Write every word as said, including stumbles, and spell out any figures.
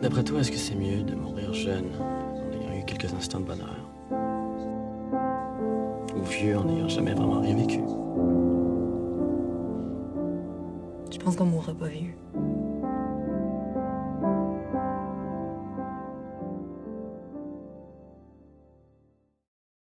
D'après toi, est-ce que c'est mieux de mourir jeune, en ayant eu quelques instants de bonheur, ou vieux, en n'ayant jamais vraiment rien vécu? Je pense qu'on mourra pas vieux.